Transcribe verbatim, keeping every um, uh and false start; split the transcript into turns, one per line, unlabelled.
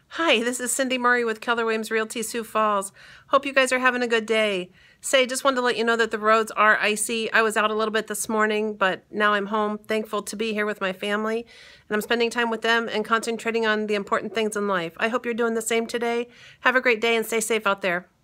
Hi, this is Cindy Murray with Keller Williams Realty Sioux Falls. Hope you guys are having a good day. Say, just wanted to let you know that the roads are icy. I was out a little bit this morning, but now I'm home, thankful to be here with my family, and I'm spending time with them and concentrating on the important things in life. I hope you're doing the same today. Have a great day and stay safe out there.